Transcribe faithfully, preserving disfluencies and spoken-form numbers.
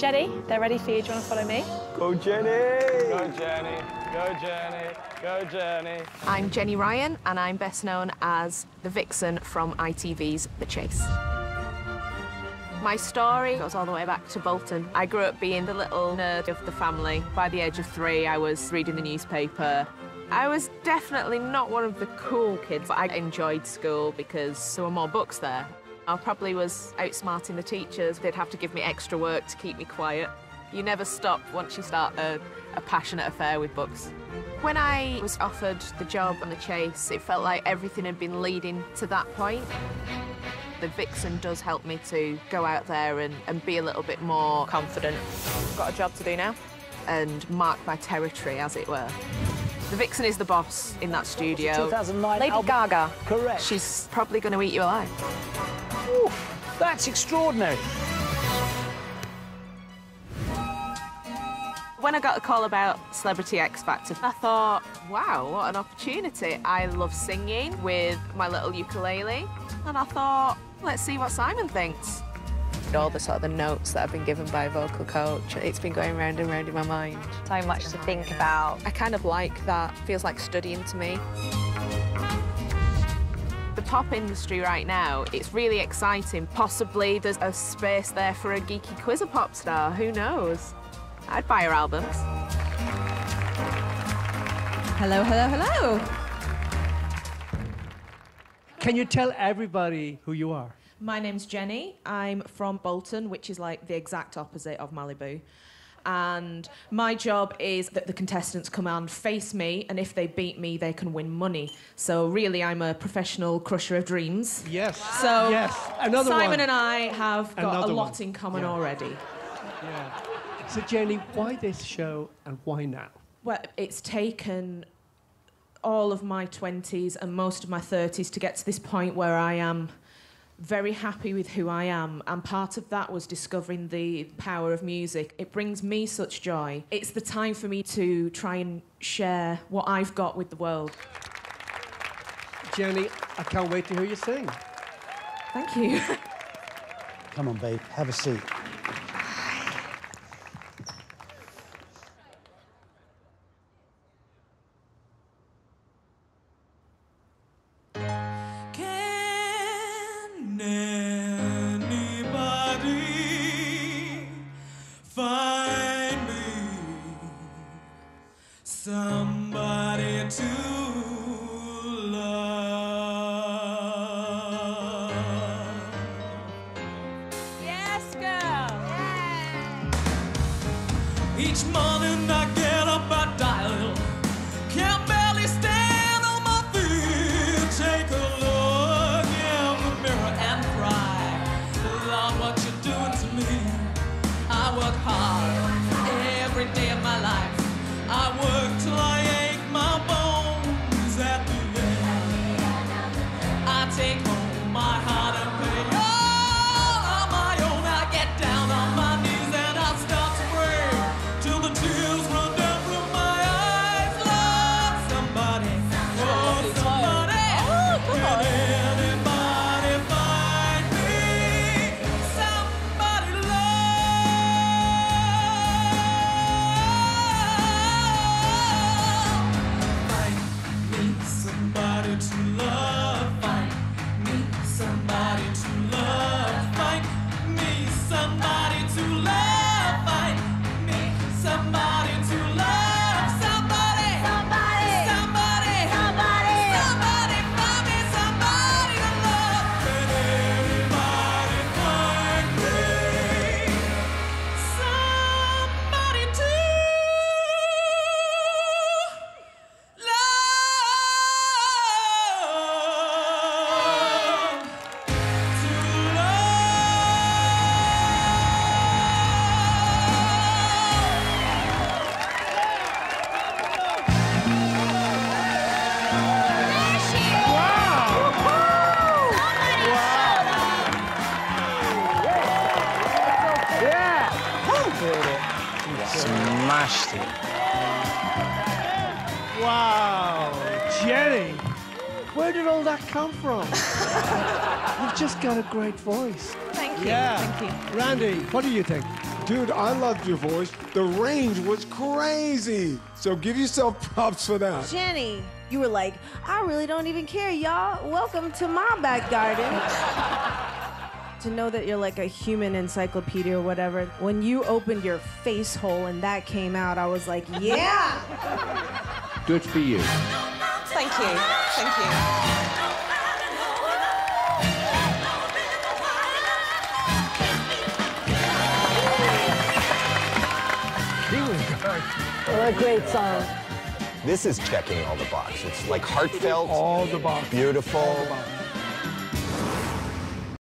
Jenny, they're ready for you. Do you want to follow me? Go, Jenny! Go, Jenny! Go, Jenny! Go, Jenny! I'm Jenny Ryan, and I'm best known as the Vixen from I T V's The Chase. My story goes all the way back to Bolton. I grew up being the little nerd of the family. By the age of three, I was reading the newspaper. I was definitely not one of the cool kids, but I enjoyed school because there were more books there. I probably was outsmarting the teachers. They'd have to give me extra work to keep me quiet. You never stop once you start a, a passionate affair with books. When I was offered the job on The Chase, it felt like everything had been leading to that point. The Vixen does help me to go out there and, and be a little bit more confident. I've got a job to do now and mark my territory, as it were. The Vixen is the boss in that studio. two thousand nine Lady album. Gaga. Correct. She's probably going to eat you alive. Ooh, that's extraordinary. When I got a call about Celebrity X Factor, I thought, wow, what an opportunity. I love singing with my little ukulele, and I thought, let's see what Simon thinks. All the sort of the notes that I've been given by a vocal coach, it's been going round and round in my mind. So much to think about. I kind of like that. Feels like studying to me. The pop industry right now, it's really exciting. Possibly there's a space there for a geeky quizzer pop star, who knows? I'd buy her albums. Hello, hello, hello. Can you tell everybody who you are? My name's Jenny. I'm from Bolton, which is like the exact opposite of Malibu. And my job is that the contestants come and face me, and if they beat me, they can win money. So really, I'm a professional crusher of dreams. Yes. So yes. Another Simon one. and I have got Another a lot one. in common Yeah. already. Yeah. So Jenny, why this show and why now? Well, it's taken all of my twenties and most of my thirties to get to this point where I am very happy with who I am, and part of that was discovering the power of music. It brings me such joy. It's the time for me to try and share what I've got with the world. Jenny, I can't wait to hear you sing. Thank you. Come on, babe, have a seat. Somebody to love. Yes, girl. Yeah. Each morning I get up, I dial. Can't barely stand on my feet. Take a look in the mirror and cry. Lord, what you doing to me? I work hard every day of my life. I work till I ache my bones at the end. I take home my heart and pay all on my own. I get down on my knees and I start to pray till the tears run down from my eyes. Lord, somebody, oh somebody, can anybody find me somebody to Somebody to love, find me somebody to love, find me somebody to love, find me somebody to love, somebody, somebody, somebody, somebody, somebody, find me somebody to love. Can anybody find me somebody to Smashed it. Wow, Jenny, where did all that come from? You've just got a great voice. Thank you. Yeah. Thank you. Randy, what do you think? Dude, I loved your voice. The range was crazy. So give yourself props for that. Jenny, you were like, I really don't even care, y'all. Welcome to my back garden. To know that you're like a human encyclopedia or whatever, when you opened your face hole and that came out, I was like, yeah! Good for you. Thank you. Thank you. What a great song. This is checking all the boxes. It's like heartfelt, All the boxes. beautiful, All the boxes.